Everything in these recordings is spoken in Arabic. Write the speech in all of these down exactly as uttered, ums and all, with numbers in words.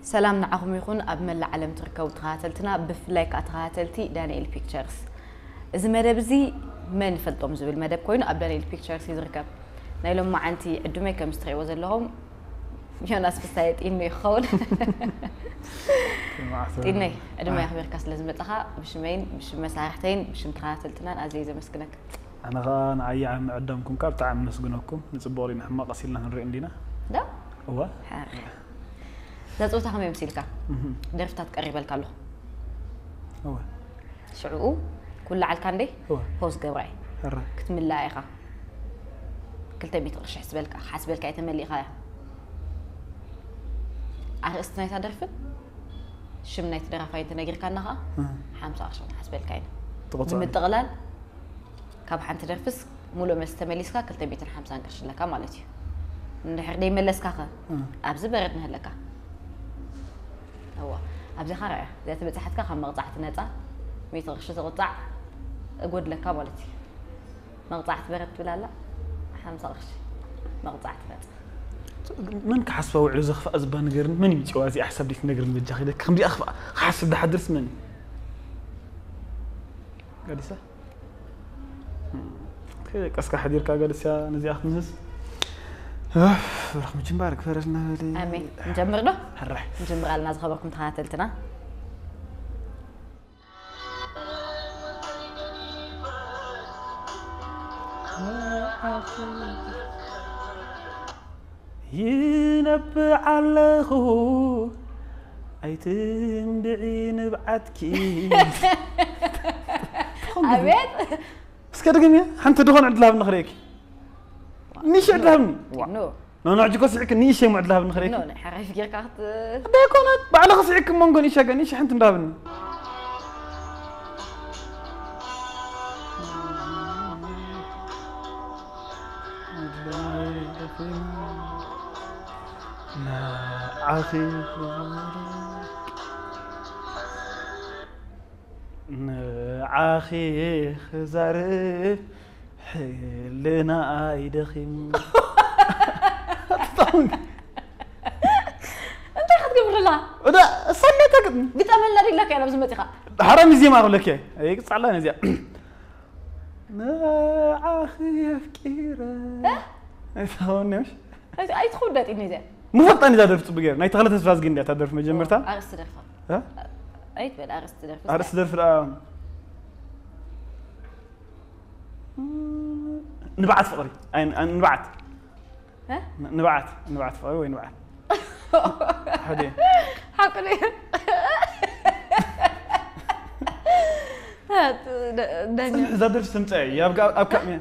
سلام نعهم يكون قبل العالم تركوا تخاتلتنا بفلاك أتخاتلتي دانيال بيكتشرز إذا مدب زي من فلتهم زي المدب كوين قبل دانيال بيكتشرز يزركب نايلهم مع أنتي عدومي كمستري وزن لهم يا ناس بستايت إني يخون إني عدومي أخبر كاس لازم نطلعها بشمين بشم مساحتين بشم تخاتلتنا عزيزة مسكنك أنا غان عي عم عدمكم كاب تعم نسجنكم نصبوري نحن قصيلنا هنري عندنا ده هو ده صوتها هم يمسيلك درفتها تقرب لك له هو شعوق كل على الكاندي هو فوز قبري هرا كتم الله يا خا كل تبي تغش حسبلك حسبلك يتملي خايا أرستنا يتدرفت شمنا يتدرفا يتنقر كانها حامسة عشان حسبلك عين من التغلال كاب حان تدرفس مولو مستمليسكا كل تبي تنحمسة نقرش لك مالتي نحر دي ملسكا خا أبز برد نهلكا هو أبز خارع إذا تبي تحتك خم مقطعت نتا ميت غش تقطع أقول لك مالتي مقطعت برد ولا لا حامسة غش مقطعت نتا من كحسبه وعلى زخف أزبان غير من يجوازي أحسب لك نقرن بالجاخدة كم دي أخفى حاسب ده حدرس مني قالسة كذا كسك حدير كقالسة نزي أخ نزز رقم جنبارك فرجنا لي أمي نجمر له هرح نجمر على الناس خبركم تخاتلتنا ينبع الله أيتم بعين بعتكي أبيت بس كده جميع حنت دخون عند لها بنخريك نيش عند لها بن نو نو نعجي قصيك نيش يوم عند لها بنخريك نو نحرف فكر كات ده يكون بعد قصيك مونغو نيش أجا نيش حنت لها بن عافي عاخي خزارف حلنا ايدخيم انت خد قبر الله ودا صليتك بتعمل لك انا بزمتي حرام زي ما اقول لك هيك صلاني زي عاخي فكيره هونش اي تخودات اني زي مو فطاني درفت بغير ناي تغلط تفاز قندي تدرف مجمرتها ارست درفه ها اي تبل ارست درفه ارست درف نبعت فقري اي نبعت ها نبعت نبعت فقري وين نبعت حدي حقني هات دنيا زادر سمتعي يا ابقى ابقى مين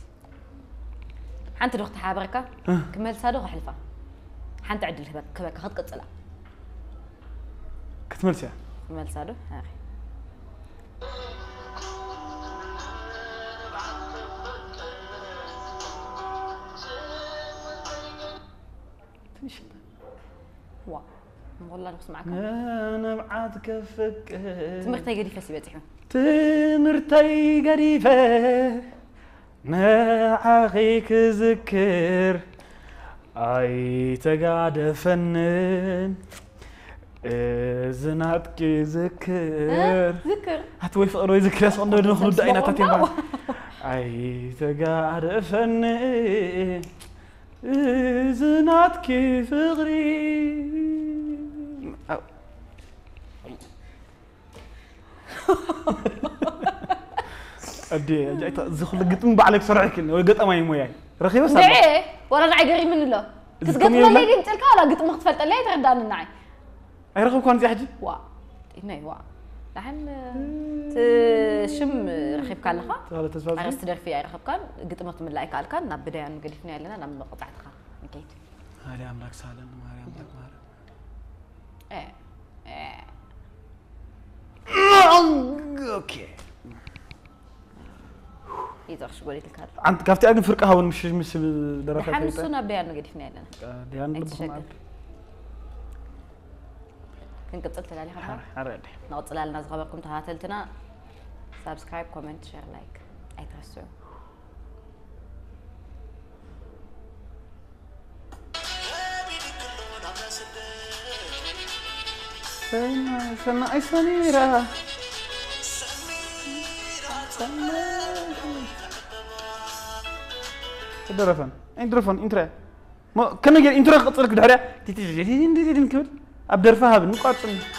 حنت دخت حابركه كمل صادق حلفه حنت عدل هبك كبك خد قصلا كتملتها كمل صادق اخي وا والله نقص معك انا بعد كفك تمرتي قريفه سيبتحو تمرتي قريفه نعاخيك ذكر اي تقعد فنن زناتك ذكر ذكر هتوي فقرو ذكر يا صندوق نخلو داينا تاتين اي تقعد فنن زناتك فغري أدي جايت زخل قطم بعلك سرعك إنه قطم أي موياي رخيبة سبعة. نعي ولا نعي قريب من الله. تقطم اللي دي بتلك ولا قطم اختفلت اللي تردان النعي. أي رخيب كون زي حجي؟ وا إني وا. لحن تشم رخيب كان لها. هذا تسبب. أرست در في أي رخيب كان قطم اختم اللي كان كان نبدأ يعني قريبني علينا نم قطعت خا نكيت. هاري أملاك سالم هاري أملاك مار. إيه إيه. أوكي. يزخش قولي لك هذا. عند كافتي أجن فرقة هون مش مش بالدرجة. حمل سونا بيان قريبني علينا. ديان لبهم. كنت قلت لي عليها. عرفت. نقطع على الناس خبركم تهاتلتنا. سبسكرايب كومنت شير لايك. أي ترسو. سنة سنة أي سميرة درفن أين درفن إنترا ما كنا جل إنترا قصلك دحرة تيجي تيجي نكمل أبدرفها بنقاط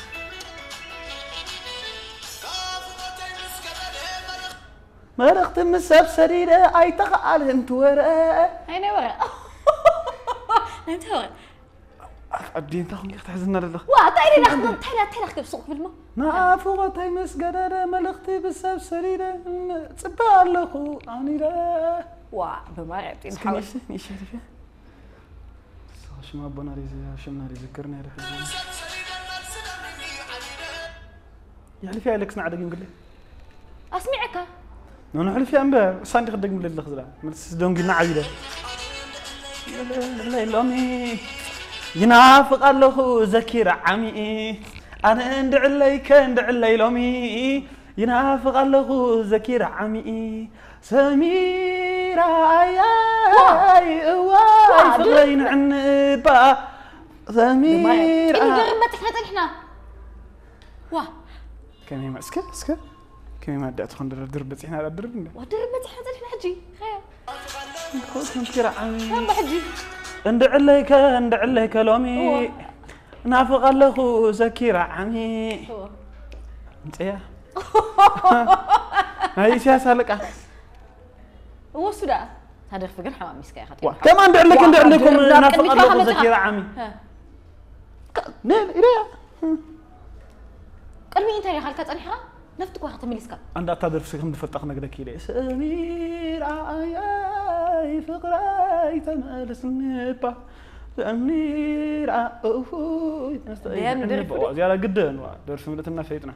ما رختم السب سريرة أي تقال أنت وراء أين وراء أنت وراء الدين تاخذ تحزننا لله واه تايري ناخذ تحلا تحلا خذ بسوق بالما نافوغ تاي مسجدة ملختي بالسب سريرة صبا لخو عنيرة واه بمرتين حاول ايش هذا شو ما بنا ريزي شو ما ذكرني يا رحمة يعني في عليك سنعدق نقول لي اسمعك انا حلف يا امبا صاندي خدق من اللي خزلا مس دونغي نعيده لا لا امي ينافق الله ذكر عمي انا اندع ليك اندع لي لومي ينافق الله ذكر عمي سميرة اي واي فغين عنبا سميرة إني ما تحنا تحنا واه كان يما اسكا اسكا كان يما دات خندر دربت احنا دربنا ودربت احنا تحنا حجي خير خوت سميرة عمي ما حجي اندع ليك اندع ليك لومي نافق الله ذكر عمي انت يا هاي سياسة لك هو سودا هذا فكر حمام مسكين خاطر كم اندع لك اندع لكم نافق الله ذكر عمي نيل إليا قلبي انت يا خالك تنحى نفتك واحد مليسكا عندها تدرف سكم دفتقنا كذا كيلي سمير عاي فقراي تمالس النبا سمير اوه ديان درف زيادة جدا درف ملتنا فيتنا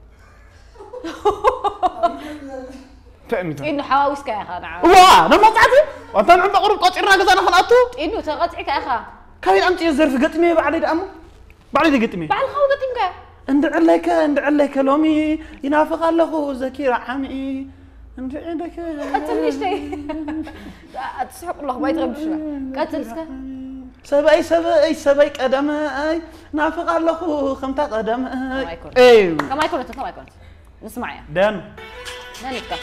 فهمت إنه حواوسك يا أخا نعم واه أنا ما تعرف وأنت عم بقرب قاطع الراجل أنا خلقته إنه تقطعك يا أخا كاين أنت يزرف قطمي بعد دأمو بعد دي قطمي بعد خو قطمك اندع لك اندع لك لومي ينافق الله ذكر عمي اندع لك قتل ليش تي تسحق الله ما يتغب شوي قتل سكا سباي سباي سباي قدماي نافق الله خمتا قدماي ما يكون ايوه كما يكون انت كما يكون نسمع يا دانو دانيتك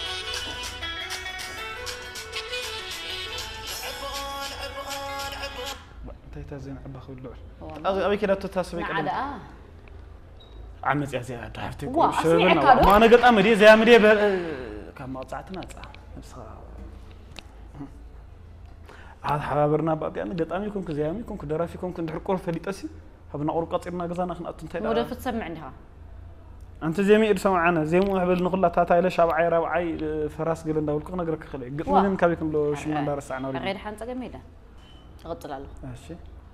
انت تزين عبا خو اللعب ابي كده تتاسبي قدم اه عمت يا زياد عرفتي شبرنا ما انا قد امري زي امري كان ما طلعتنا صح هذا حبابرنا بقى انا قد امي كنت زي امي كنت درافي كنت ندحقور فليطسي حبنا قرب قصيرنا غزانا خنقت انت مو دفت تسمع عندها انت زي مي ادسمع عنا زي مو حبل نقول تاتا الى شابعي ربعي فراس قال نداول كو نغرك خلي قد من كابي كنلو شمن دارسعنا غير حنت قميده تغطل له ماشي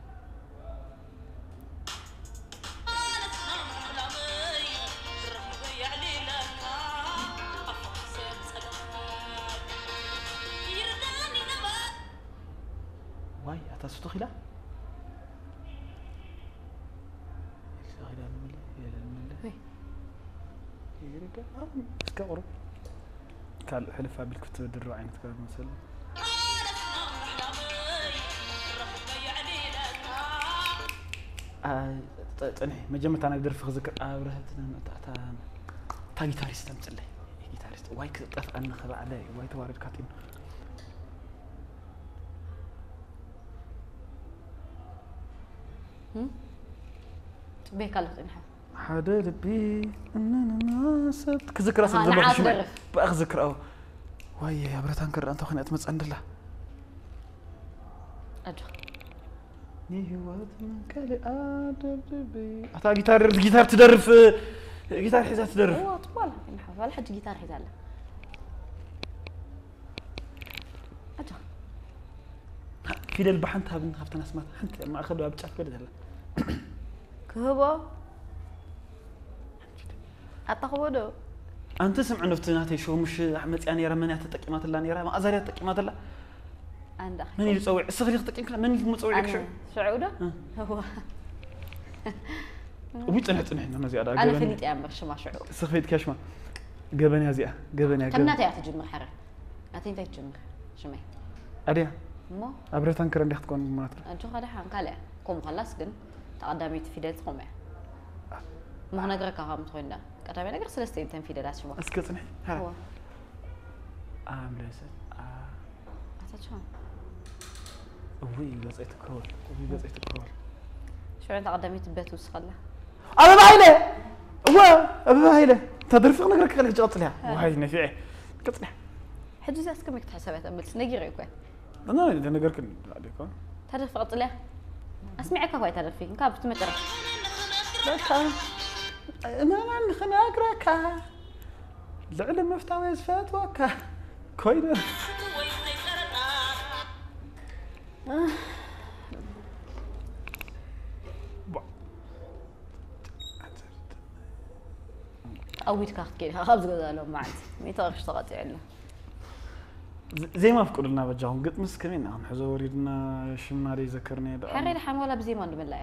واي أتاسوتو خلا؟ خلا الملة يا الملة. وي. يرجع آه سكور. قال حلفها بالكتب الدروع عين تكلم مثلا. آه تنحي مجمع أنا أقدر في ذكر آه برهتنا تا تا تا جيتاريست أمثله جيتاريست واي كتف أنا خبأ عليه واي توارد كاتين. تبيه كله تنحى حدا لبي أنا ناسب كذكر أصلا أنا عارف درف بأخذكر أو واي يا بريتان كر أنت خني أتمس عند الله أجر نيوات من كالي أدبي أتا جيتار جيتار تدرف جيتار حزات تدرف هو طبعا تنحى ولا حد جيتار حزات له أجر في دل بحنتها بن خفت ناس ما حنت ما أخذوا أبتشاف بدل هلا كهبة أتقبله أنت سمع نفتناتي شو مش أحمد يعني رماني تتقيمات الله نيرا ما أزاري تتقيمات الله عندك من يسوي الصغير تتقيم كلا من المسوي لك شو سعودة هو وبيت أنا تنحي أنا زيادة أنا فيني تأمر شو ما شعور صفيت كشمة جبني أزياء جبني كم ناتي أتجمع حرة ناتي أنت تجمع شمي أديها ما أبرت أنكر عندي تكون مناطق أنتو هذا حان كله كم خلاص جن تقدمي في ديت خمة ما نقرأ كهام تقولنا كتابي نقرأ سلستين تنفيذات شو اسكتني ها ام ليست اه أتشان وي جزئت كول وي جزئت كول شو أنت قدمت البيت وسخله أنا بعيله هو أنا بعيله تدري فين نقرأ كله جات لها وهاي نفيعه كتني حدث أسكمك تحسبت بس نقرأ كوي أنا اللي نقرأ كل عليكم تعرف فقط له أسمعك هواي تعرف فيك كاب تمتر لك ما أنا خنا أقرأ كا العلم مفتاح يزفات وكا كوينه أويت كاخت كده خبز قدالهم معد ميتاغش طغطي عنا زي ما فكر لنا بجاهم قلت مسكين عم حزوري لنا شماري ذكرني ده حري الحم ولا بزي ما نقول له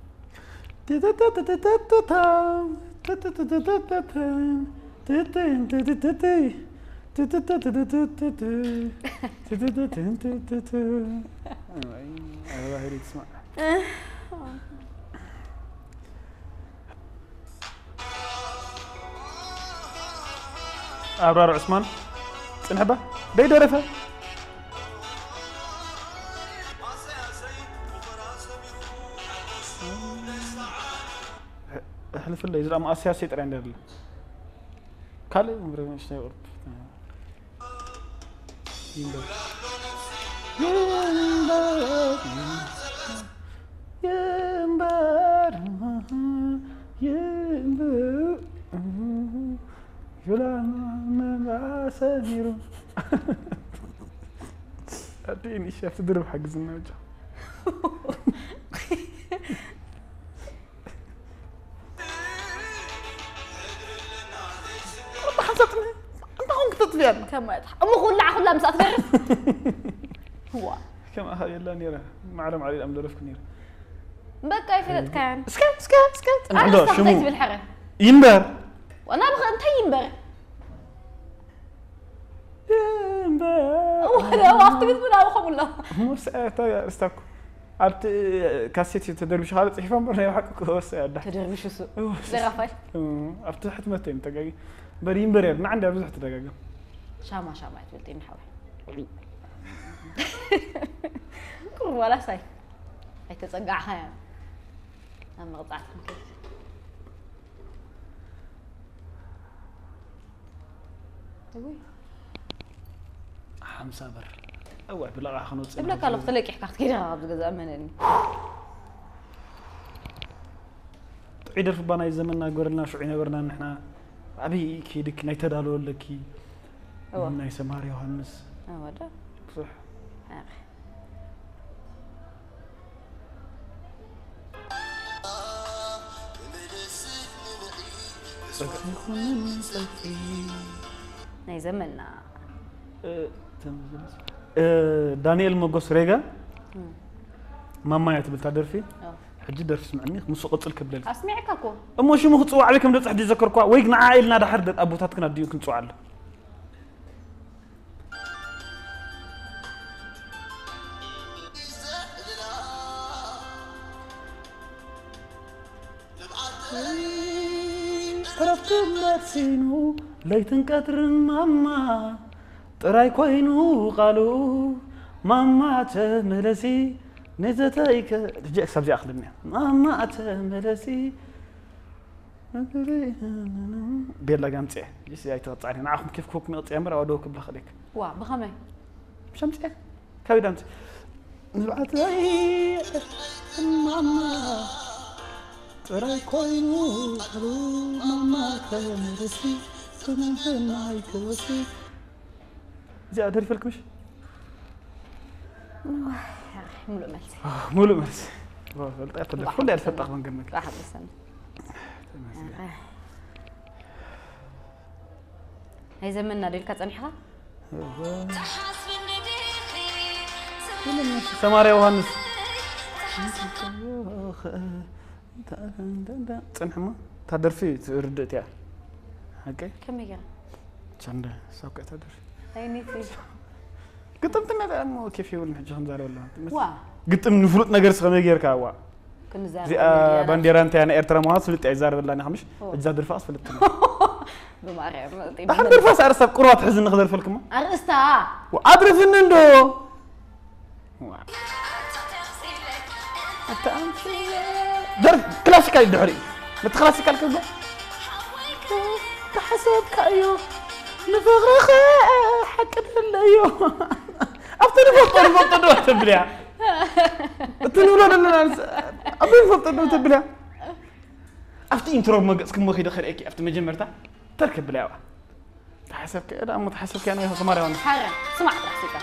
الله يريد تسمع أبرار عثمان سنحبه بيد ورفة احلف الله يزرع ما سياسي ترى عندنا كالي عمره مش نقول ينبر ينبر ينبر يلا ما ساميرو أديني شاف تدرب حق زناجة ما حسبتني أنت هون كتطفيان كم يضحك أمو خلع خلع مسات تعرف هو كم هاي لا نيرة معلم علي الأمل رفك نيرة بقى يفلت كان سكت سكت سكت أنا استخديت بالحرة ينبر وأنا أبغى أنت ينبر ينبر ولا وقت بيت بنا وخمله مو ساعتها استاكو عرفت كاسيتي تدربش هذا تحفان برا يحقق هو ساعة تدربش سو زرافة عرفت حتى متين تجاجي بريم برير ما عندي أرزح تجاجي شاما شاما تبلتين حوي كل ولا ساي هي تزقعها يعني أنا قطعتهم كده تقول حمسة بر أول بلا خنوت إبلا كله طلق يحكي كده غاب جزء منني عيد ربنا يزمنا قرنا شو عنا قرنا نحنا أبي كيدك نيتدالو لكي من يسمار يوحنس أه ده صح ناي زمنا دانيال موغوس ريغا ماما يتبل تعرفي حجي درس سمعني مس قصل كبلل اسمعك اكو امو شي مو تصوا عليكم دص حدي ذكركوا وي قنا عائلنا دحر ابوتاتكنا ديو كنصوا على عرفت مرسينو ليتن قدر ماما طراي كوينو قالوا ماما تملسي نزتايك رجع سبزي اخذني ماما تملسي بيلا قامتي جيسي هاي تقطعني معاكم كيف كوك مقطع مرة ودوك بلخليك وا بخمي شمسي كاوي دامتي نبعت لي ماما تراي كوينو قالوا ماما تملسي تنفناي كوسي زي أدري فلك مش مولو ملسي مولو ملسي والله كل ألف طاقة من قمك راح بسنة هاي زمننا ديل كتصنحها سماري وهانس تصنح ما تقدر فيه تردت يا اوكي كم يجي شنده ساقع تقدر هاي نيتي قطمتنا مو كيف يقول نحجهم زار ولا وا قطم نفرط نجر سخمي غير كاوا كن زار زي بانديرا انت يعني ارترا ما فلت يزار بالله خمش اجزا درفاس فلت بماريا ما حد درفاس ارسب قروات حزن نقدر فلكم ارستا وادرف انندو انت امشي درف كلاسيكال الدحري متكلاسيكال كده تحسبك ايوه نفغرخ حكت الايوه افتر فطر فطر تبلع تنولد الناس ابي فطر تبلع افتي انترو مقص كم وخي دخل اكي افت مجمرتا تركب بلاوا تحسبك انا متحسبك يعني سماري وانا حرام سمعت راسك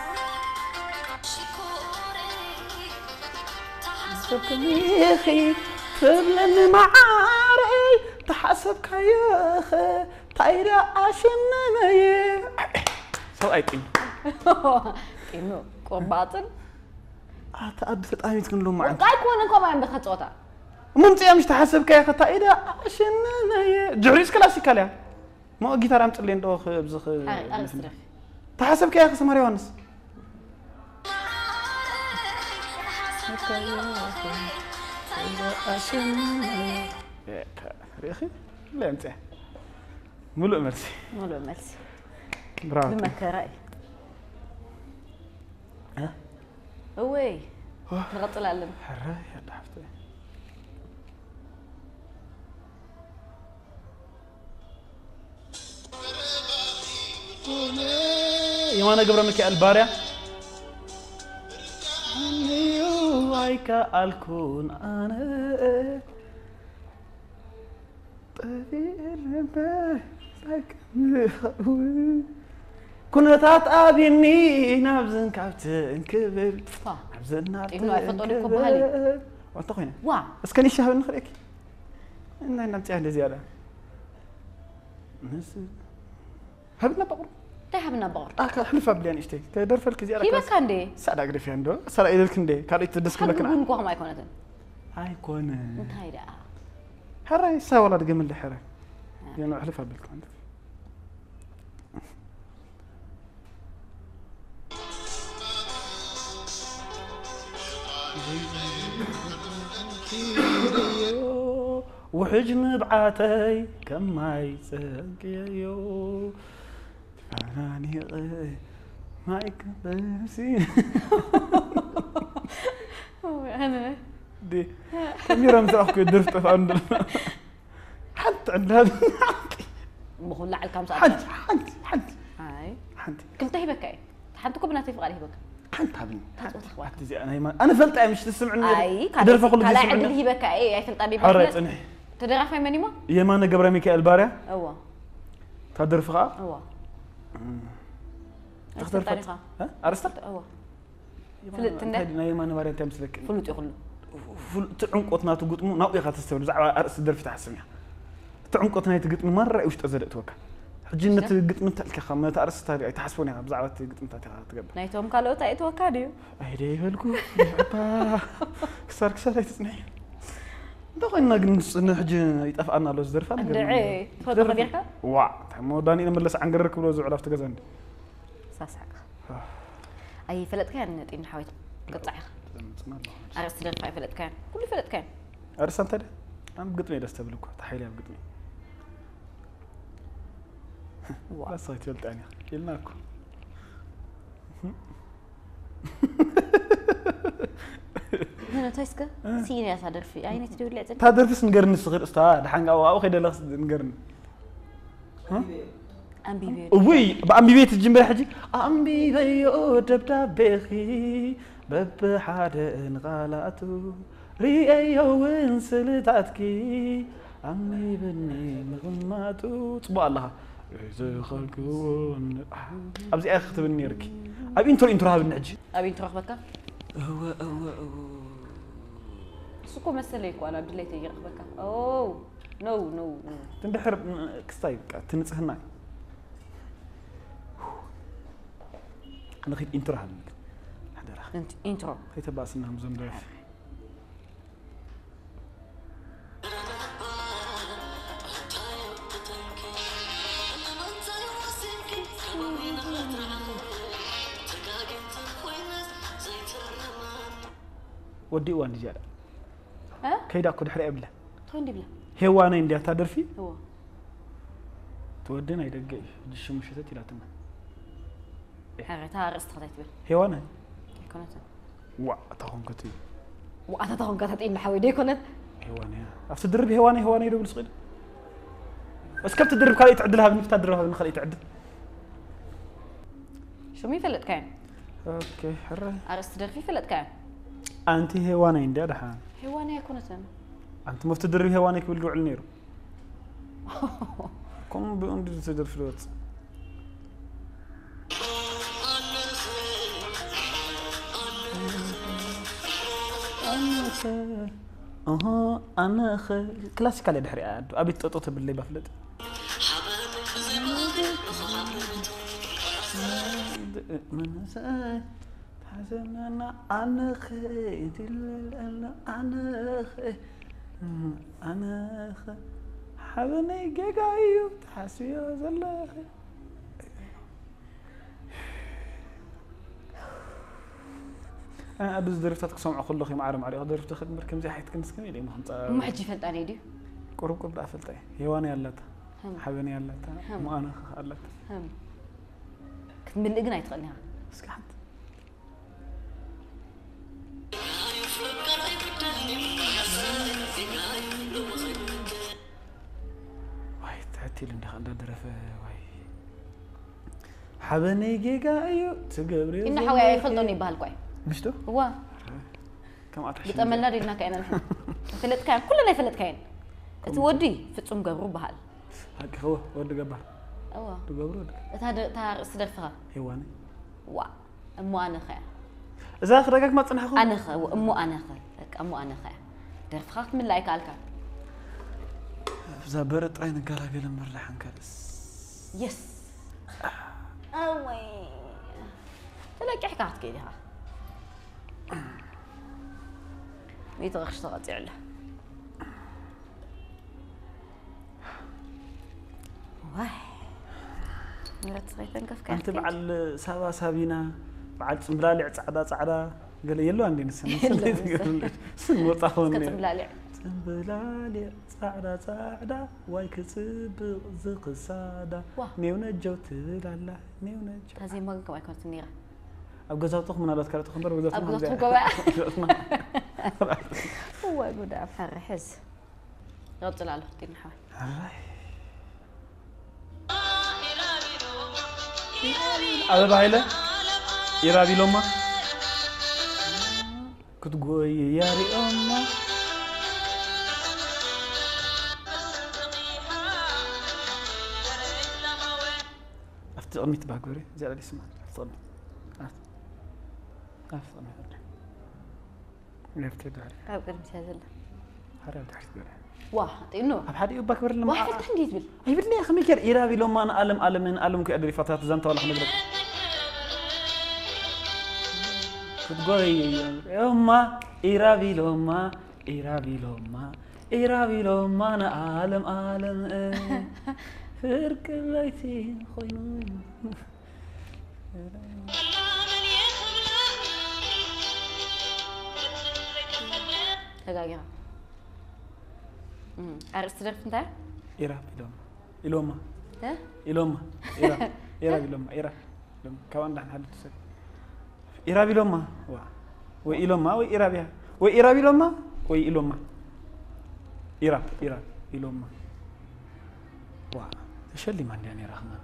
تحسبك يا اخي تبلن معاري تحسبك يا اخي طايره اشنني سو ايتين انه قباطن اتقد فطامي تكون له معك قاي كون كمان بخصوتا ممتي مش تحسبك يا اخي طايره اشنني جوريس كلاسيكال يا مو جيتار امطلي ندو خبزخ تحسبك يا اخي سماري وانس يا اخي لا انت ملو مرسي ملو مرسي برافو بمكراي ها اوي تغطل علم حراي يا حفتي يوانا قبل مكي الباريا هيك الكون انا كنتات ابيني نابزن كابتن كبر نابزن انه يفضلكم بهالي وانت خوينا وا بس كان يشهب نخريك ان انت عندي زياده نس هبنا بقر تهبنا بقر اه حلفه بليان اشتي كدرف الكزياره كيف كان دي سادا اغري عندو سرا ايدك ندي كاري تدسك لك انا كون ما يكونتن هاي كون انت هيدا حراي سا ولا دقم اللي حراي يعني حلفه بالك عندك وحجن بعاتي كم ماي سقيو فاناني مايك بسين انا دي كاميرا متاخك درفت عند حتى عند هذا مخلع الكام ساعه حد حد حد هاي حد كنت هيبك حنتكم بناتي فقالي هيبك حد حبني حد زي انا انا فلت مش تسمعني اي درف كل كلا عند الهيبك اي اي فلت ابي حريت اني تدرف في منيمه يمانا قبر ميكائيل باريا اوا تدرف خا اوا تختار فتره ها ارسطل اوا فلت هذه يمانا باريا تمسلك فلوت يخلو فلت عنقتنا تقطمو ناوي خا تستوعب زعما ارس درف تحسميها تعنقتنا تقطمو مره وش تزرقت وكا حجينة قطم تلك خا تارس تاري تحسبوني بزعوه قطم تاعتي تقبل نايتهم قالوا تايت وكاديو ايدي يبلكو ابا كسر كسر يتصنع دغنا نص نحجي يطفقنا له زرفه دعي تفضل بيركا وا مو داني نملس عنقرك بلو زعل افت غزاندي ساسحق اي فلت كان طين حويت قطع ارس درفاي فلت كان كل فلت كان ارس انت ام قطمي دستبلكو تحيلي ام قطمي لا صيت يلتاني يلناكو هنا تايسكا سيرياس هدرفي اي نتدور لي تدرفس نقرن صغير استا دحان او خيد لخ نقرن ها امبي بي وي بامبي بيت الجمبر حجي امبي بيو دبدابخي بب حدا انغالاتو ريايو انسلتاتكي امي بني مغماتو صبا الله إذا خلقون أبزي أخذ بالنيرك أبي إنترو إنترو هذا النعج أبي إنترو أخبرك هو هو هو سكو مسليك وأنا بدليت يجي أخبرك أوه نو نو نو تندحر كستايب تنصحنا أنا خير إنترو هذا هذا أنت إنترو خير تباسنا مزم داف ودي وان دي جالا كيدا كود حري قبله توين دي بلا هوانا اندي تدرفي هو تودينا يدقي دش مشتت الى تما حاجه تاع استخدمت بال هوانا كنت وا تاخون كتي وا تاخون كتي ان حوي دي كنت هوانا افت تدرب هوانا هوانا يدو بالصيد بس كيف تدرب كالي تعدلها بنفتا تدربها بنخلي تعدل شو مين فلت كان اوكي حره ارست درفي فلت كان انت هوانا اندي دحان هوانا كنت انت ما تدرب هوانك بالقوع النيرو كم بأندي تدرب فلوت أنا خ أها أنا خ كلاسيك على دحري عاد أبي تطوط باللي بفلت من ساي حزن أنا أنا خ أنا أنا خ أنا خ حبني جايو تحسي يا زلاخ أنا أبز درفتك سمع كل خي معرم عليه درفت خد مركم زي حيت كنس كميلي ما خنت ما حد يفلت عليه دي قرب قرب أفلت هيواني يلتا حبني يلتا مو أنا خلت هم كنت من الإجناء يتغنيها سكحت واي تعتي لندخ عند درفة واي حبني جيجا أيو تجبري إنه حوي يفلطوني بهالقوي مش تو هو كم أتحشي بتأملنا رينا كائنا الحين فلت كائن كلنا يفلت كائن تودي في تصوم جبرو بهال هك هو ورد جبر أوه تجبرو هذا تار استدفها هيواني وا أمو أنا خير إذا خرجك ما تنحخو أنا خير وأمو أنا خير أمو أنا خير درفخت من لايك على كان زبرت عين قال قال مرحن كرس يس أوي تلاقي حكايات كده ها ميت غش اشتغلت يعله واي مرات صغيرة نقف كان أنت بعد سابا سابينا بعد سمبلالي صعدا صعدا قال يلو عندي نسمع سن وطاون سمبلالي سمبلالي صعدا صعدا واي كسب زق صادا نيونا جوت لالا نيونا جو هذه ما كم كنت نيرة أبغى من هذا كارت خبر وزات أبغى تخبر بقى هو يقول أفهم حس يطلع على خطين حوالي هذا بعيله يرابي لما كنت قوي يا ري أمه أفتح أمي تباكوري زي اللي اسمه أفتح أفتح أمي لفت داري أبغى مسافر حرام تحت داري واحد إنه أبحد يباكور لما واحد عندي تبل أي بدني يا أخي ميكر يرابي لما أنا ألم ألم من ألم كأدري فتاة زنت ولا حمد لك كنت قوي يا أمه إيرابي لما إيرابي لما إيرابي لما أنا ألم ألم فرق ليتين خينون هجاجا أمم أرست درف أنت؟ إيرابي لما إلوما ها؟ إلوما إيرا إيرابي لما إيرا لما كمان ده حد تسوي إيرابي لما وا وإلوما وإيرابي وإيرابي لما وإلوما إيرا إيرا إلوما وا تشلي من يعني رحمن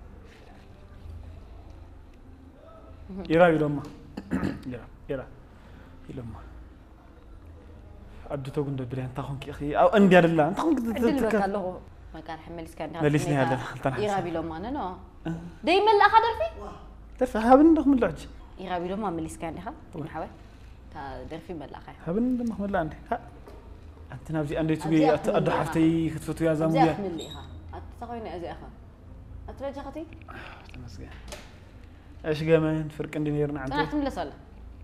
إيرابي لما إيرا إيرا إلوما أبدو تقول دبري أنت خونك أخي أو أندي على الله أنت خونك تتك الله ما كان حمل إسكان مليسني هذا إيرابي لما أنا نو دايما لا خدر فيه ترفع هبن دخل العج إيرابي لما ملي إسكان ده نحاول تدر في ملا خير هبن دم محمد لاندي أنت نبزي أندي تبي أدو حفتي خطفتو يا زامبيا أزيح من ليها أتسقيني أزيح أترجع خطي تمسك إيش جامين فرق عندي نيرنا عنده أنا أحتمل أسأله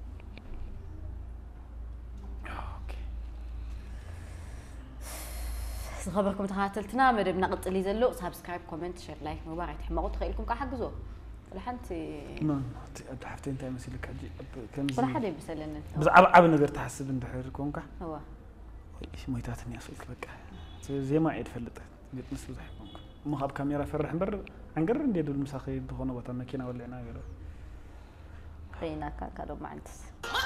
خبركم تخاتلتنا مدبنا قطلي زلو سبسكرايب كومنت شير لايك مبارك تحمقوا تخيلكم كحجزوا ولا حنتي ما أنت حفتين تاي مسيلك حجي كم ولا حدا يبسلنا بس عب عب نقدر تحسب إن بحركم كه هو ايش مويتاتني اصلك بقى زي ما عيد فلطت بيت مسل زحكم ما خاب كاميرا فرح نبر عنقر ندير المساخي دخونه وتا ماكينه ولعنا غير خينا كاكادو ما عندس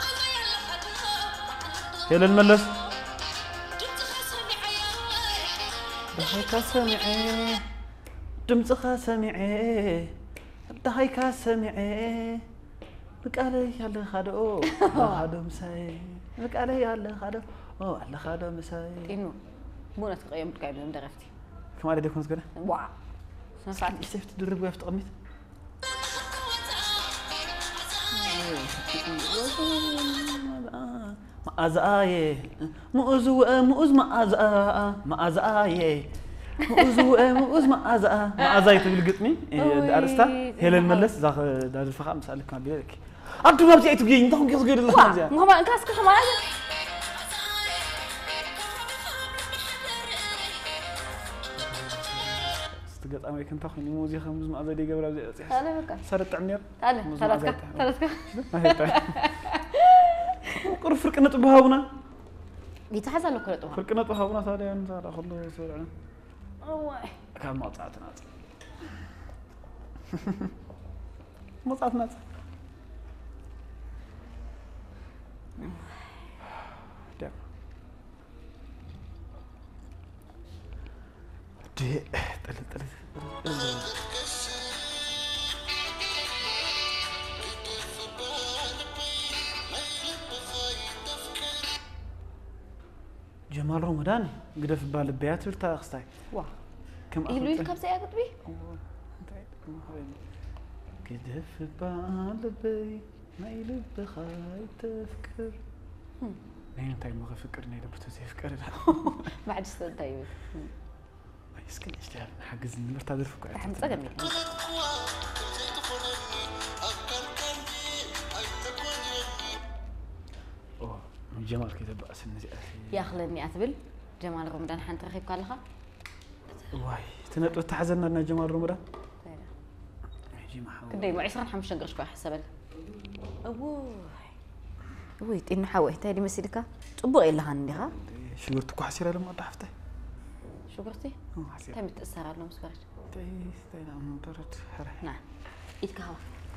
يلا نملس دهيكا سمعي دمصخا سمعي دهيكا سمعي بقالي يلا خادو خادو مساي بقالي يلا خادو او الله خادو مساي انو مو نتقيم بقايم من درفتي كما لديك كنت كده وا سنفعت كيف تدرب ويا تقميت ما ازاي مؤز مؤز ما ازا ما ازاي مؤز مؤز ما ازا ما ازاي تقول قطمي ارستا هيلن ملس زاخ دار الفخام سالك ما بيك انتو ما بتيجي تجي انت كيف تقول الله ما ما كاسك ما قط أمي كنت أخوني موزي خمس ما أزدي قبل أزدي أزدي هلا بك صارت عمير هلا ثلاثة ثلاثة ما هي طيب قرب فرقنا طبهاونا يتحزن لو كل طبها فرقنا طبهاونا ثاني أنا صار أخذ سرعة أوه كان ما طلعتنا ما طلعتنا دي طلع طلع جمال رمضان قد في بال البيات ورتا أخستاي واه كم إيه لويل كم ساعة قطبي قد في بال البي ما يلب خاي تفكر نين تاي ما فكر نين بتفكر ما عاد استنى طيب يسكن اشتغل حجز النمر تقدر فكر احنا صقمي اوه جمال كذا بأس النزي يا خلني أثبل جمال رمضان حنت رخيب قال لها واي تنقل تحزننا ان جمال رمضان يجي ما حاول كدي ما عشرين حمش نقرش كوا حسبل اوه ويت إنه حاول تاني مسيرك تبغى إلا هندها شو قلت كوا حسيرة لما ضحفته شو قلتي؟ اه حسيرة تم تأثر على المسبرج تي تي نعم برد حرح نعم إيدك هوا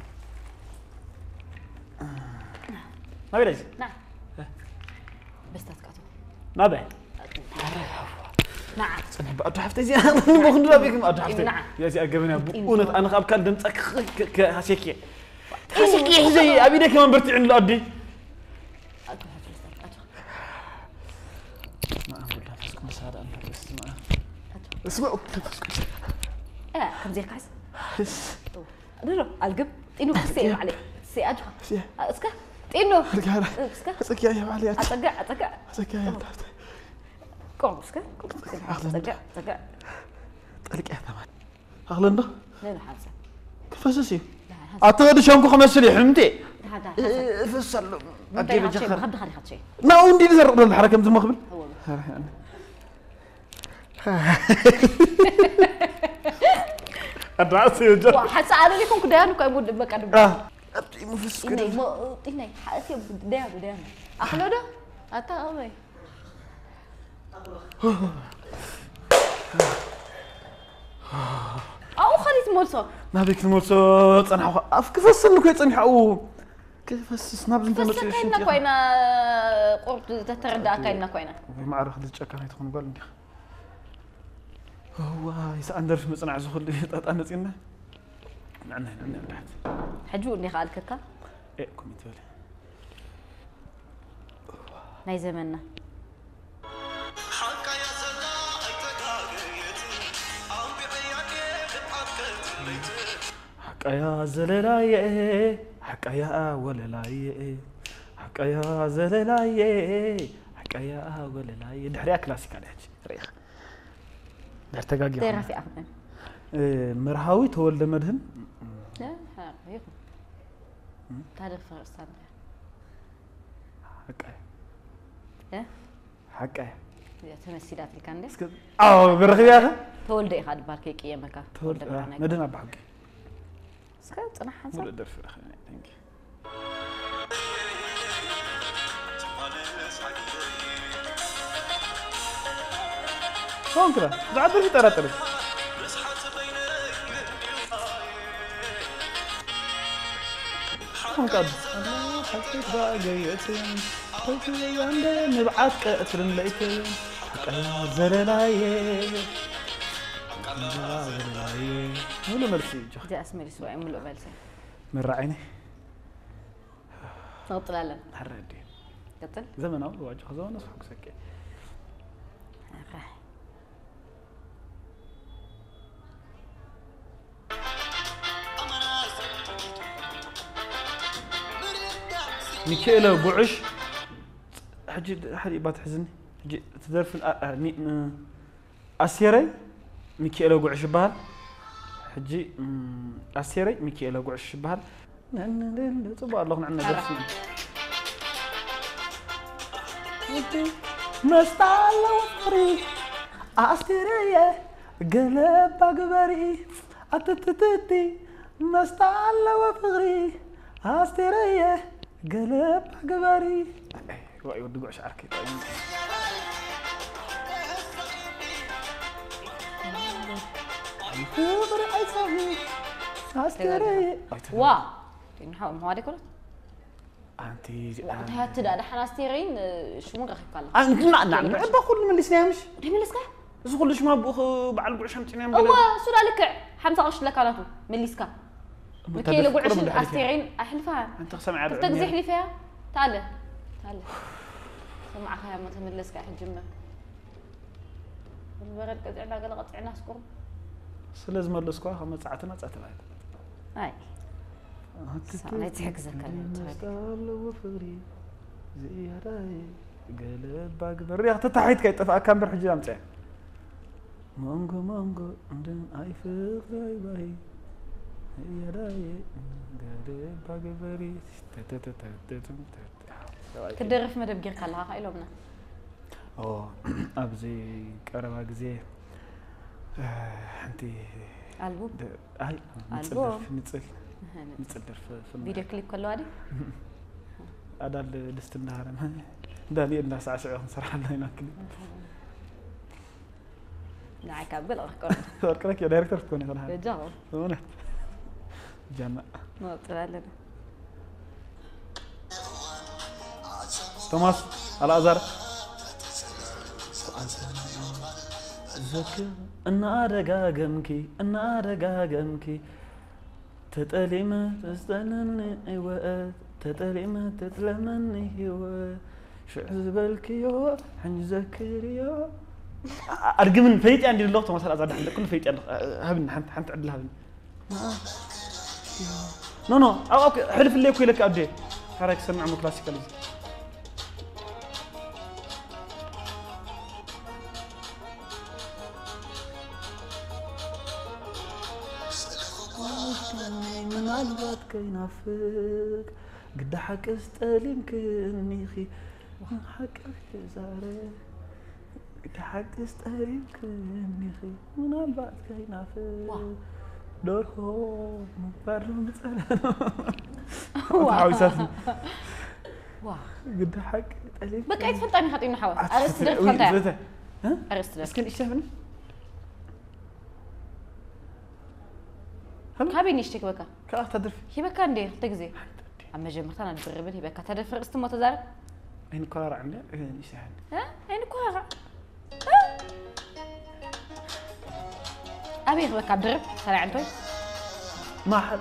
ما بيلاش نعم بس تتكاتو ما بي نعم أنا بقى حفتي زي أنا ما كنت لابيك ما أحفتي نعم يا زي أجمعنا بقولة أنا خاب كان دمتك كهشيكي هشيكي زي أبي ده كمان برتي عند الأرضي ما أقول لا فسكم مساعدة أنت بس ما اسمعوا إيه كم زي كاس رجع الجب إنه كسي عليه سي أجها اسكت إنه اسكت اسكت يا يا علي أتقع أتقع اسكت يا يا كم اسكت أتقع أتقع طلق يا ثمان أغلنا لا حاسة كيف أساسي أعتقد شامكو خمس لي حمتي هذا في السلم أكيد جخر خد خد خد شيء ما عندي نزر الحركة مثل ما قبل يعني الرأس يجر وحس على لكم كده أنا كأي بود بكرة آه أبدي مفس كده إني ما إني حاسس ده ده أخلو ده أتا أوي أو خليت مولسو ما بيك المولسو تصنع أف كيف أصل كوي تصنع أو كيف أصل نابز أنت بس كأننا كوينا قرط تتردى كأننا كوينا ما أعرف هذا الشكل هاي تكون قال هو يسأندر في مصنع زخل أنا تينا نعنا نعنا تحت حجوني خالك كا إيه كومنت ولا ناي زماننا حق يا زللاي حق يا وللاي حق يا زللاي حق يا وللاي دحريا كلاسيك على ريخ درتقاقي دير في أفضل مرهاوي تولد مدهن لا ها يكون تعرف فرصان حق ايه حق يا تمثيلات اللي كان لك اه برخي يا اخي تولد ايه هاد بالك قيامك تولد مدهن بحق سكت انا حنسى مو درف اخي ثانك هون كده زعبر في تراتر هون كده الله حسيت بقى جيتين قلت لي عندي نبعت كأتر لقيتين حكاية زرلاية زرلاية مولو مرسي جا دي اسمي سواء مولو بالسي من رعيني نقطل علم حردي قتل زمن أول واجه خزون نصحك سكي ميكيلا بوعش حجي حد يبات حزني حجي تدرف أسيري ميكيلا بوعش بهال حجي أسيري ميكيلا بوعش بهال طبعا الله عنا درسنا مستعلى وفري أسيري قلب أكبري أتتتتي مستعلى وفري أسيري قلب أكبري واي ودقوا شعرك وا نحاول ما هذا كله انت انت هات ده احنا استيرين شو من رخيك قال انت نعم نعم باخذ من اللي سنامش من اللي سكا زغل ليش ما بخ بعل قرش هم تنام هو سؤال لك حمزه قرش لك انا من اللي سكا مكيلو قرش استيرين احلفها انت سمع تقزح لي فيها تعال تعال سمعك يا ما تملس كاح الجمله البرد قطعنا قال قطعنا سكر سلاز ملسكوا خمس ساعات ما ساعات هاي انا تحكزك انا وفري زي راي قلب اكبر يا اختي تحيت كي طفا كان برحجي امتى مانجو مانجو عندن اي فيق باي باي يا راي قلب اكبر كدرف مدب غير قالها خايلومنا اه ابزي قربا غزي انت البوم اي نصل نصل نصل في فيديو كليب كله هذه هذا لست النهار دالي الناس عشان صراحه هنا كليب نعك قبل اخر اذكرك يا دايركتور تكون هنا جاو هنا جنة ما طلع لنا توماس الازهر ذكر ان ارغاغمكي ان ارغاغمكي تتلمه تستنني وقت تتلمه تتلمني هو شو عزبلك يا حن ذكريا ارجمن فيت عندي اللغه توماس الازهر كل فيت هبن حنت حنت عدل هبن نو نو اوكي حلف اللي يكوي لك ابديت حرك سمع مو كلاسيكال من الوقت كينافق قد حق استلم كني خي حق زاري قد حق استلم كني خي من الوقت كينافق دور هو مبرم مثلا واه واه قد حق استلم بقى يتفطني خاطي نحاول ارست درت ها ارست اسكن ايش تفهم كابين يشتك بكا كا تدرف هي بكا عندي تجزي اما جمعتنا دربل هي بكا تدرف است مو تزار عين كرار عندي ايش يعني ها عين كرار ابي بكا درب سريع انتوي ما حد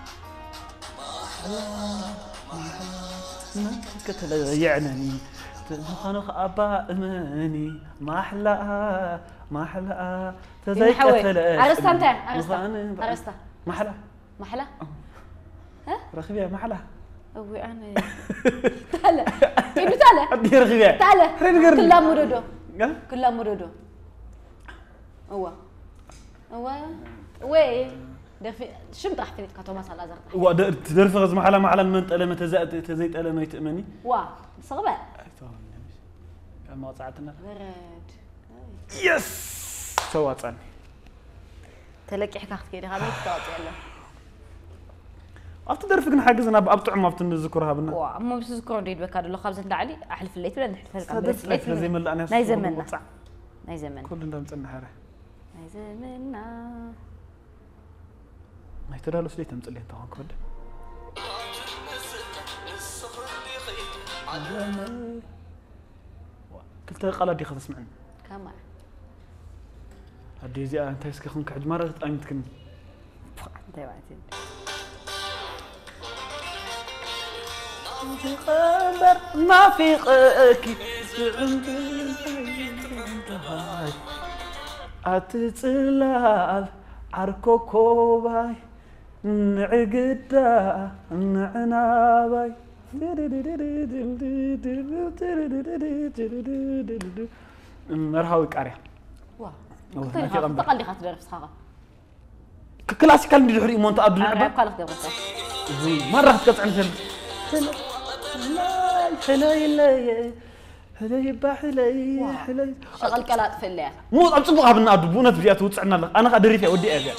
ما كتل يعني مخانخ ابا اماني ما احلاها ما احلاها تزيك تلا ارست انت ارست ارست ما حلا ما حلا ها رخيبه ما حلا اوي انا تعال كيف تعال ادي رخيبه تعال كلها مرودو كلها مرودو هو هو وي دفي شو مطرح فيك كتوماس على الازرق و تدرف غز محلا محلا من تلمه تزات تزيت اله ما يتامني وا صغبه ما وصعتنا برد يس سواصني تلقي حكاك كده هذا تطاط يلا افت درف كن حاجزنا بابطعم افت نذكرها بنا وا ما بس ذكر نديد بكاد لو خبزت علي احلف الليت ولا نحلف لك بس ليت زي ما انا ناي زمنا ناي زمن كل ندم صنع حره ناي زمننا ما يتدالو سلي تمصلي انت هون كود كلتا قلادي خصمعن كما هدي زي انت اسكي خنك حج مره طايمتكن تبعتي خبر ما في قاكي أتطلال عركو كوباي نعقدا نعناباي مرحاوي قاريا واه تقلي خاطر درس خاغا كلاسيكال ندي دحري مونت عبد العباد قالك دبرت مره تقطع مثل حلي حلي حلي بحلي حلي شغل كلات في الليل مو عم تصبغها بالنادو بونت فيها توصعنا لك انا قدري فيها ودي ابيع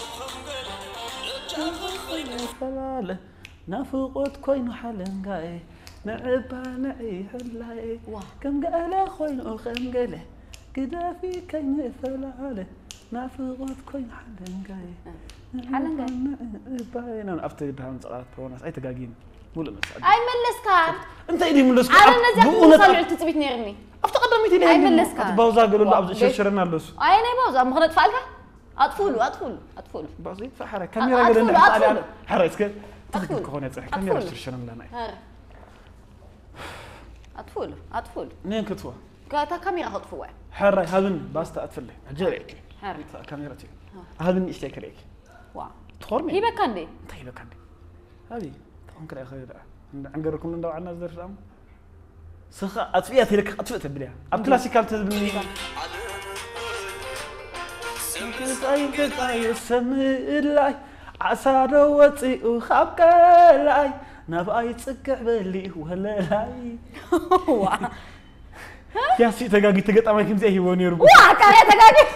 فلاله نافقت كوين حلنقاي نعبا نعي حلاي كم قال خوين خم قاله كدا في كاين فلاله نافقت كوين حلنقاي حلنقاي باين انا افتي بها مصلات بروناس اي تقاقين مول مسعد اي ملسكا انت ايدي ملسكا انا نزيك صلع تثبيت نيرني افتقدمتي لي اي ملسكا باوزا قالوا له عبد شرشرنا لسو اي انا باوزا مخدت فالها اطفولوا اطفولوا اطفولوا باوزي فحره كاميرا قالنا على حرسك تخدم كونه صح كاميرا شرشرنا لنا اطفولوا اطفولوا نين كتفوا كاتا كاميرا خطفوا حره هذن باستا اطفلي حجريك حره كاميرتي هذن اشتكريك واو تخرمي هي بكندي طيب بكندي هذه ممكن يا اخي عنقركم ندو عنا زر سام سخا اطفيت لك اطفيت بليها اب كلاسيكال تبني سمكن طيب طيب سملاي عسى دوتي وخبكلاي نباي تصقع بلي ولا لاي يا سي تغاغي تغطامي كم زي هيوني يربو واه كاري تغاغي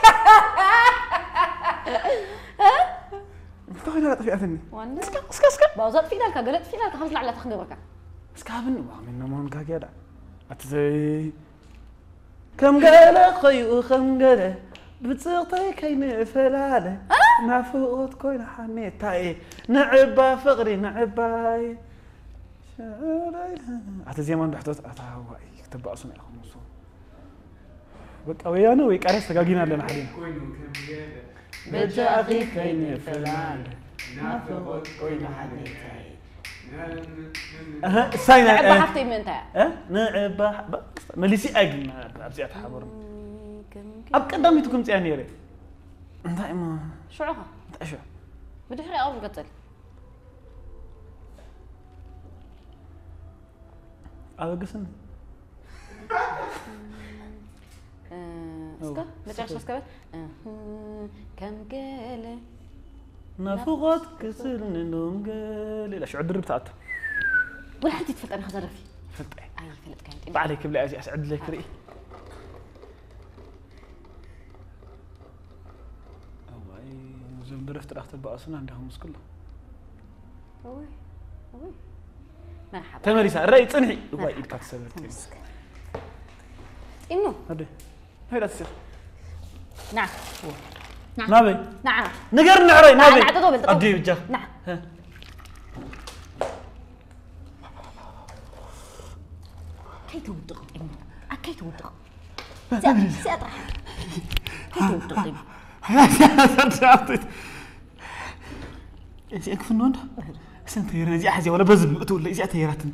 تخيل طفي اثني وانا اسكا اسكا اسكا باوزات في ذلك قالت في ذلك خمس لعلة تخنقرك اسكابن ومن مون كاكيدا اتزي كم قال خيو خم قال بتصيغتي كاين فلاله نافوت كوين حنيتاي نعبا فقري نعباي اتزي ما نحطت اتاواي كتب اسمي اخو مصو بقى ويانا ويقارس تغاغينا لنا حدين كوين كم قال بجاغي كاين فلاله نافوت كوين حنيتاي اها ساينا نعبا حفتي من انت اه نعبا مليسي اجن ابزيات حبر اب قداميتكم تياني ري انت ما شعوها انت شو بدحري اول قتل أوقسن اسكا متعرفش اسكا كم قال نفقت كسرني نوم قال لا شو عدرب تاعته ولا حد يتفلت انا خزر فيه فلت اي فلت كانت بعليك بلا ازي اسعد لك ري والله زم درفت رحت باصنا عندهم مسكله اوي اوي مرحبا تمريسا الرأي تصنحي والله ايدك تسبرت انه هدي هيدا تصير نعم نعم نابي نعم نقر نعري نابي نعم ادي وجه نعم كي توضغ كي توضغ سأطرح كي توضغ سأطرح إيش أكفنون؟ سنت يرنا زي حاجة ولا بزم قتول إيش أتيراتن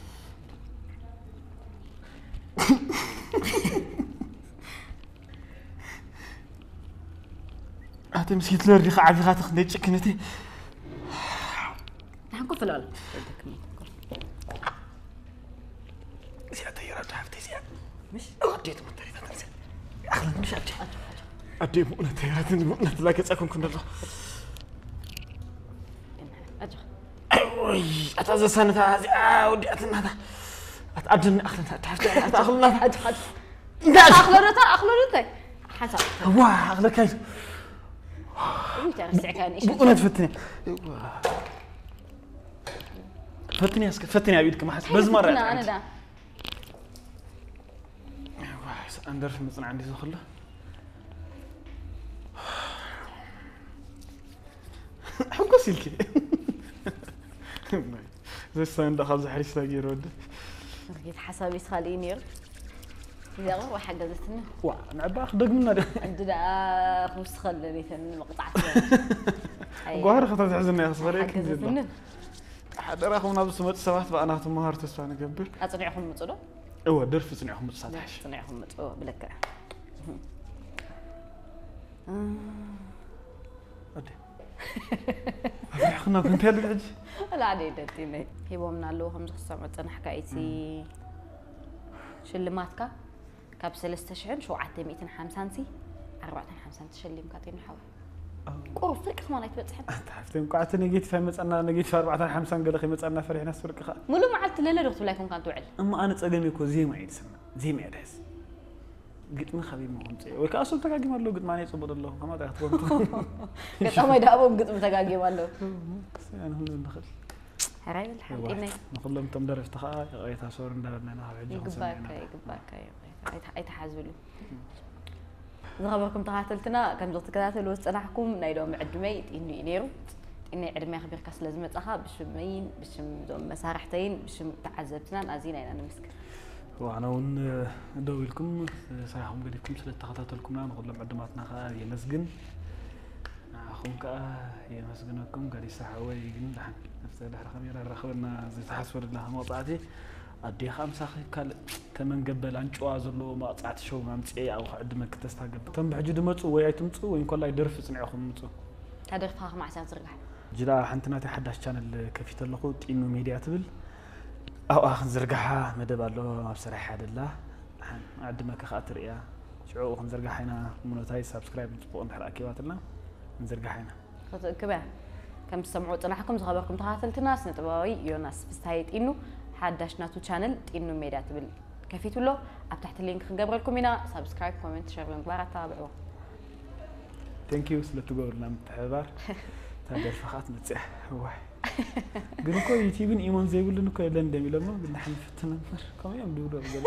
أنت مسكت لوري خاعي خاطر خديت شكنتي نحن كل فلول زي أتيرات حفتي زي مش أديت متريفة تنزل أخلص مش أدي أدي مؤنة تيراتن مؤنة لكن أكون كنا أجا وي أتعزز سنة هذه آه ودي أتنهض أتأجلني أخلنا تعرف أتأخلنا أجا أجا أخلنا تا أخلنا حسب واه أخلنا كيف وين تعرف سعكان إيش بقولنا تفتني فتني أسكت فتني أبيدك ما حس بس مرة أنا أنا دا واه أندرش مثلا عندي زخلة حكو سلكي زي الساين ده خالص حريص لاقي يرد رجيت حسابي خالي نير إذا غير واحد جزتني وا أنا أبغى أخذ منا ده عندنا خمس خلني ثاني مقطع قهر خطرت عزمنا يا صغير كذا حد راخونا بس مت سبعة بقى أنا أختم مهارة تسفان قبل أصنعهم متصلوا هو درف صنعهم متصادح صنعهم متصلوا بلكرة أدي أخنا كنت هذا الحج لا عادي دتيني هيبو من الله هم خصم متصنع حكايتي شلماتك كاب سلسة شهر شو عتمي مئتين خمسانتي أربعة خمسان تشلم كاتين حوا قرب فرق ما نيت بتصحن تعرفتين قعدت نجيت في مثلا نجيت في أربعة خمسان قال أخي مثلا فرح ناس فرق خا ملو معلت لا لا دكتور لكم كان توعل أما أنا تسألني كو زي ما يدسنا زي ما يدهس قلت من خبيب ما قمت وكأصل تجاجي مالو قلت ماني صبر الله كما ده أخبر قلت أما إذا أبو قلت متجاجي مالو أنا هلا ندخل هراي الحمد لله نقول لهم تم درس تخا غايتها صور ندرنا أنا هاي يقبلك يقبلك أي أي تحازبلو زغبركم تقاتلتنا كم زغت كذا وصنعكم نايدو معدمي إني نيرو إني عدمي خبير كاس لازم تأخذ بشمين بشم زوم مسارحتين بشم تعذبتنا نازينا أنا مسك وأنا ون دويلكم صراحة قريبكم سلت تقاتلكم أنا نقول لهم عدماتنا خا يمسجن أخوك كا يمسجنكم قري سحوي يجن لحن نفس الحر خميرة رخونا زي تحسور لها مقطعتي أدي خمسة كال تمن قبل عن شو أزلوا ما قطعت شو ما متسعي أو عندما كتستعجب تم بحجد متسو ويايتم تسو وين كل يدرف صنعهم متسو هدرف هاخ مع سان زرقح جلا حنتنا تحدث channel كفيت اللقوط إنه ميديا تبل أو آخر زرقحها مدبر له ما بصراحة حد الله عندما كخاطر يا شعو خم زرقحنا مونتايز سبسكرايب تبقون حركة واتلنا نزرقحنا كبا كم سمعوا صنعكم زغبركم تقاتلتنا سنتباوي يوناس بستايت إنه حداش ناتو channel إنه ميديا تبل كفيت له أب تحت اللينك خنقبر لكم هنا سبسكرايب كومنت شير لنقبارة تابعوه thank you سلتو قبرنا متحبار تابع الفخات متسح واي قلنا كو يوتيوبين إيمان زي يقول لنا كو لندن لما قلنا حن فتنا كم يوم دورو قال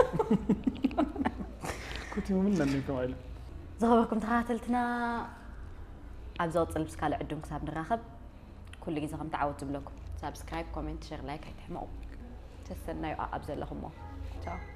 كنت مؤمنا انكم عيله زغبركم تقاتلتنا أبزوت البس كاله عندهم كتاب نراخب كل جزء خم تعودت بلكم سبسكرايب كومنت شير لايك هيتحمقوا تستنى أبزل لهم. Ciao.